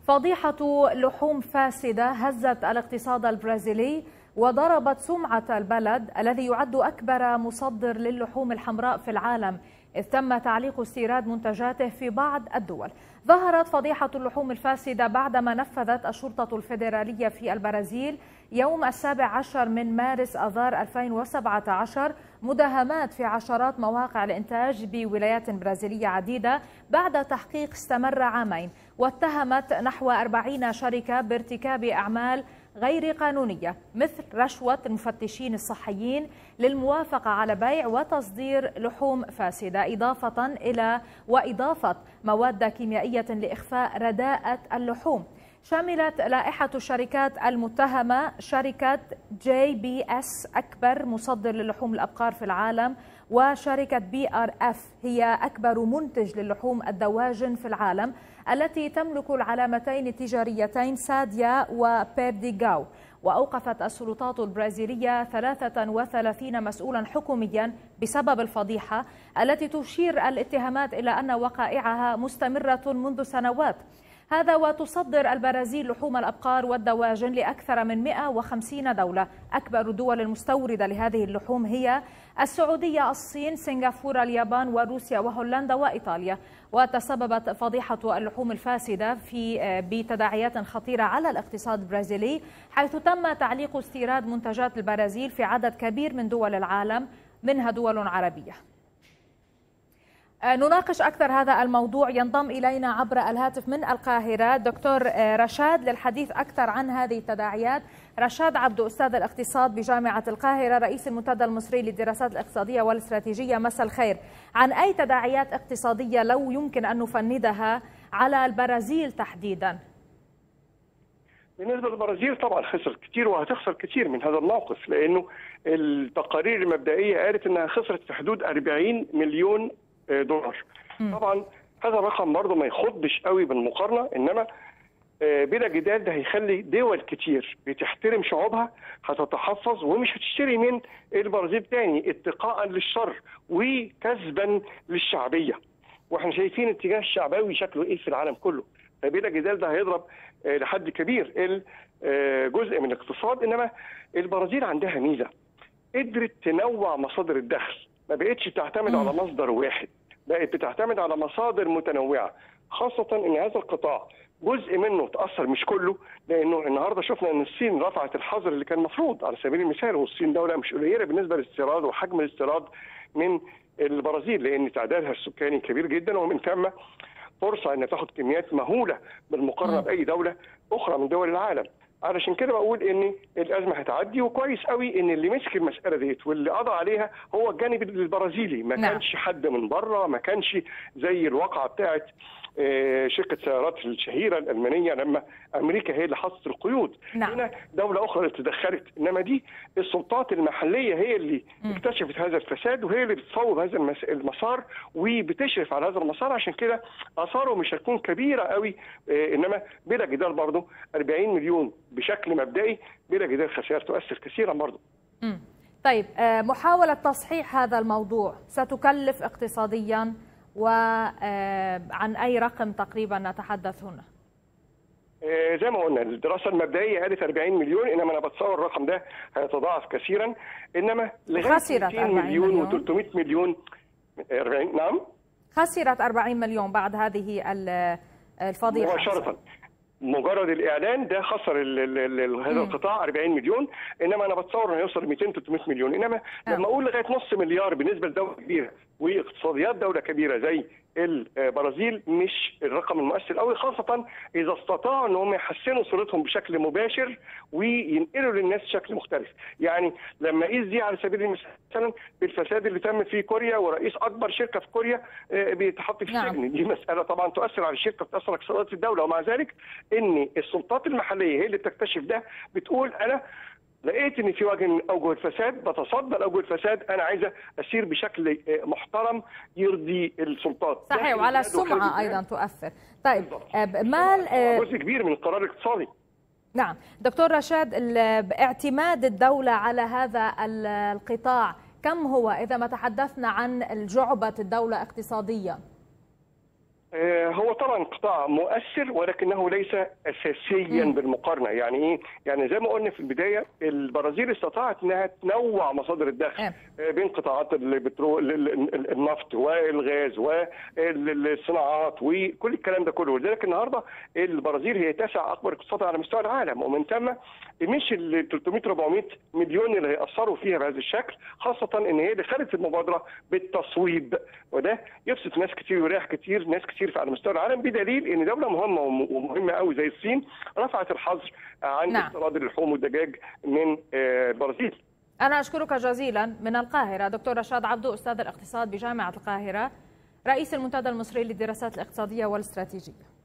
فضيحة لحوم فاسدة هزت الاقتصاد البرازيلي وضربت سمعة البلد الذي يعد أكبر مصدر للحوم الحمراء في العالم، إذ تم تعليق استيراد منتجاته في بعض الدول. ظهرت فضيحة اللحوم الفاسدة بعدما نفذت الشرطة الفيدرالية في البرازيل يوم 17 من مارس آذار 2017 مداهمات في عشرات مواقع الإنتاج بولايات برازيلية عديدة بعد تحقيق استمر عامين، واتهمت نحو 40 شركة بارتكاب أعمال غير قانونية مثل رشوة المفتشين الصحيين للموافقة على بيع وتصدير لحوم فاسدة، إضافة مواد كيميائية لإخفاء رداءة اللحوم. شملت لائحة الشركات المتهمة شركة JBS أكبر مصدر للحوم الأبقار في العالم، وشركة BRF هي أكبر منتج للحوم الدواجن في العالم التي تملك العلامتين التجاريتين ساديا وبيرديغاو. وأوقفت السلطات البرازيلية 33 مسؤولا حكوميا بسبب الفضيحة التي تشير الاتهامات إلى أن وقائعها مستمرة منذ سنوات. هذا وتصدر البرازيل لحوم الأبقار والدواجن لأكثر من 150 دولة. أكبر الدول المستوردة لهذه اللحوم هي السعودية، الصين، سنغافورة، اليابان وروسيا وهولندا وإيطاليا. وتسببت فضيحة اللحوم الفاسدة بتداعيات خطيرة على الاقتصاد البرازيلي، حيث تم تعليق استيراد منتجات البرازيل في عدد كبير من دول العالم منها دول عربية. نناقش أكثر هذا الموضوع. ينضم إلينا عبر الهاتف من القاهرة دكتور رشاد للحديث أكثر عن هذه التداعيات. رشاد عبدو، أستاذ الاقتصاد بجامعة القاهرة، رئيس المنتدى المصري للدراسات الاقتصادية والاستراتيجية، مساء الخير. عن أي تداعيات اقتصادية لو يمكن أن نفندها على البرازيل تحديدا؟ بالنسبة للبرازيل طبعا خسرت كتير وهتخسر كتير من هذا الموقف، لأنه التقارير المبدئية قالت أنها خسرت في حدود 40 مليون دولار. طبعا هذا الرقم برضه ما يخضش قوي بالمقارنه، انما بلا جدال ده هيخلي دول كتير بتحترم شعوبها هتتحفظ ومش هتشتري من البرازيل تاني اتقاء للشر وكسبا للشعبيه. واحنا شايفين اتجاه الشعبوي شكله ايه في العالم كله، فبلا جدال ده هيضرب لحد كبير جزء من الاقتصاد. انما البرازيل عندها ميزه، قدرت تنوع مصادر الدخل، ما بقتش تعتمد على مصدر واحد، بقت بتعتمد على مصادر متنوعه، خاصه ان هذا القطاع جزء منه تاثر مش كله، لانه النهارده شفنا ان الصين رفعت الحظر اللي كان مفروض على سبيل المثال، والصين دوله مش قليله بالنسبه للاستيراد وحجم الاستيراد من البرازيل، لان تعدادها السكاني كبير جدا ومن ثم فرصه ان تاخد كميات مهوله بالمقارنه باي دوله اخرى من دول العالم. علشان كده بقول ان الازمه هتعدي، وكويس قوي ان اللي مسك المساله ديت واللي قضى عليها هو الجانب البرازيلي، ما كانش حد من بره، ما كانش زي الواقعه بتاعت شركه سيارات الشهيره الالمانيه لما امريكا هي اللي حطت القيود. هنا دوله اخرى اللي تدخلت، انما دي السلطات المحليه هي اللي اكتشفت هذا الفساد وهي اللي بتصوب هذا المسار وبتشرف على هذا المسار. عشان كده اثاره مش هتكون كبيره قوي، انما بلا جدال برضه 40 مليون بشكل مبدئي بلا جدال خسائر تؤثر كثيرا برضه. طيب، محاوله تصحيح هذا الموضوع ستكلف اقتصاديا، وعن أي رقم تقريبا نتحدث هنا؟ زي ما قلنا الدراسة المبدئية قالت 40 مليون، إنما أنا بتصور الرقم ده هيتضاعف كثيرا، إنما لغاية 200 مليون و300 مليون 40. نعم، خسرت 40 مليون بعد هذه الفضيحة مباشرة. مجرد الإعلان ده خسر هذا القطاع 40 مليون، إنما أنا بتصور إنه يوصل 200-300 مليون. إنما لما أقول لغاية نص مليار بالنسبة لدولة كبيرة واقتصاديات دولة كبيرة زي البرازيل مش الرقم المؤثر قوي، خاصة إذا استطاعوا إن هم يحسنوا صورتهم بشكل مباشر وينقلوا للناس شكل مختلف. يعني لما قيس دي على سبيل المثال مثلا بالفساد اللي تم في كوريا ورئيس أكبر شركة في كوريا بيتحط في السجن، دي مسألة طبعا تؤثر على الشركة، بتأثر على اقتصادات الدولة، ومع ذلك إن السلطات المحلية هي اللي بتكتشف ده، بتقول أنا لقيت ان في وجه من اوجه الفساد، بتصدى لاوجه الفساد، انا عايزه اسير بشكل محترم يرضي السلطات. صحيح، وعلى السمعه ايضا تؤثر. طيب، مال جزء كبير من القرار الاقتصادي. نعم دكتور رشاد، اعتماد الدوله على هذا القطاع كم هو اذا ما تحدثنا عن جعبه الدوله اقتصاديا؟ هو طبعا قطاع مؤثر ولكنه ليس اساسيا بالمقارنه. يعني ايه؟ يعني زي ما قلنا في البدايه البرازيل استطاعت انها تنوع مصادر الدخل بين قطاعات البترول، النفط والغاز والصناعات وكل الكلام ده كله. ولذلك النهارده البرازيل هي تاسع اكبر اقتصاد على مستوى العالم، ومن ثم مش ال 300 400 مليون اللي هيأثروا فيها بهذا الشكل، خاصه ان هي دخلت المبادره بالتصويب، وده يبسط ناس كتير ويريح كتير ناس كتير على مستوى العالم، بدليل ان دوله مهمه ومهمه قوي زي الصين رفعت الحظر عن استيراد اللحوم والدجاج من البرازيل. انا اشكرك جزيلا من القاهره دكتور رشاد عبدو، استاذ الاقتصاد بجامعه القاهره، رئيس المنتدى المصري للدراسات الاقتصاديه والاستراتيجيه.